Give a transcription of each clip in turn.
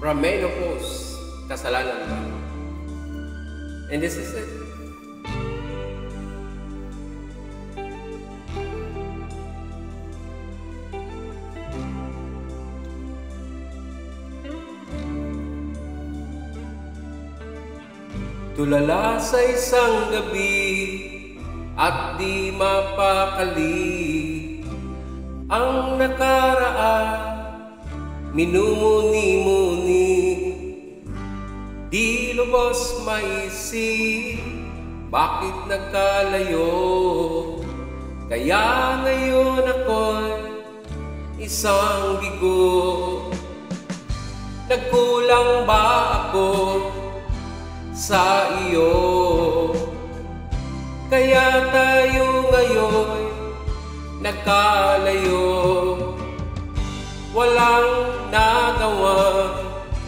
from menopause, kasalanan ba? And this is it. Tulala sa isang gabi at di mapakali ang nakaraan, minumuni-muni, di lubos maisip bakit nagkalayo. Kaya ngayon ako'y isang bigo. Nagkulang ba ako sa iyo? Kaya tayo ngayon nagkalayo. Walang nagawang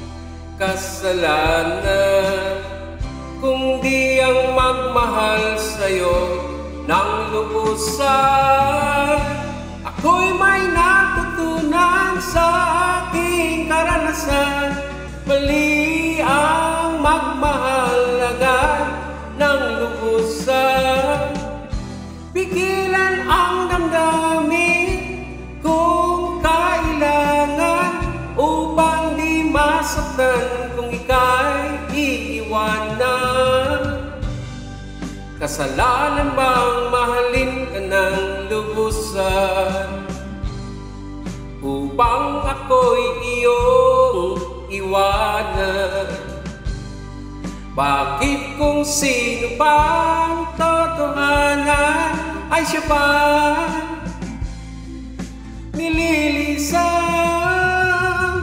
kasalanan kundi ang magmahal sa'yo ng lubusan. Ako'y may natutunan sa aking karanasan. Mali ang magmahal agad ng lubusan. Pigilan ang damdamin kung kailangan upang di masaktan kung ika'y iiwanan. Kasalanan bang mahalin ka ng lubusan upang ako'y iyong iwanan? Bakit kung sino pang totohanan ay siya pa nililisan?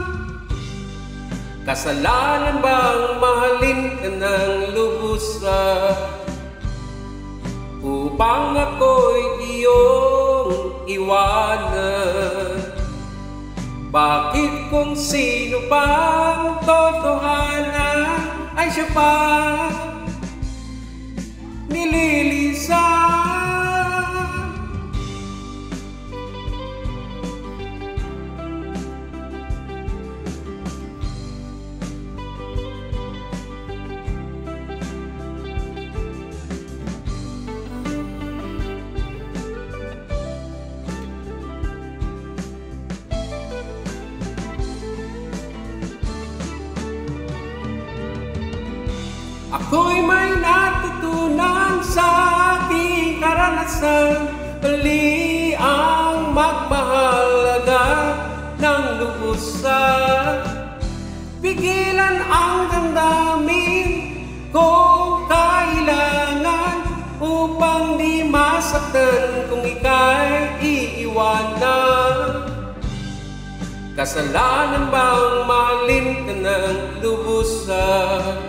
Kasalanan bang mahalin ka ng lubusan upang ako'y iyong iwanan? Bakit kung sino pang totohanan ay siya pa nililisan? Ako'y may natutunan sa aking karanasan. Mali ang magmahal agad ng lubusan. Pigilan ang damdamin kung kailangan upang di masaktan kung ika'y iiwanan. Kasalanan bang mahalin ka ng lubusan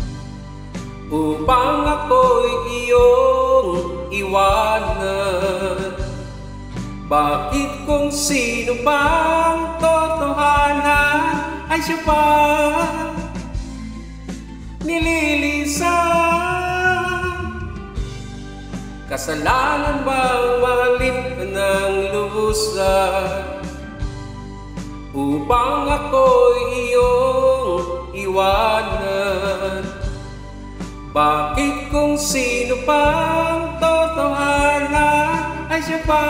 upang ako'y iyong iwanan? Bakit kung sino pang totohanan ay siya pa nililisan? Kasalanan bang mahalin ka ng lubusan upang ako'y iyong iwanan? Bakit kung sino pang totohanan ay siya pa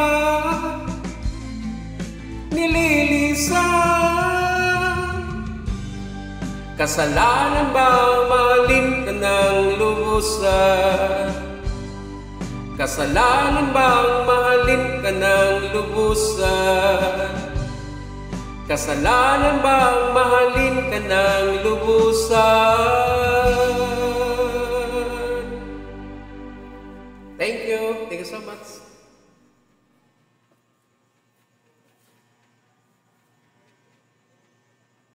nililisan? Kasalanan bang mahalin ka ng lubusan? Kasalanan bang mahalin ka ng lubusan? Kasalanan bang mahalin ka ng lubusan? Thank you so much.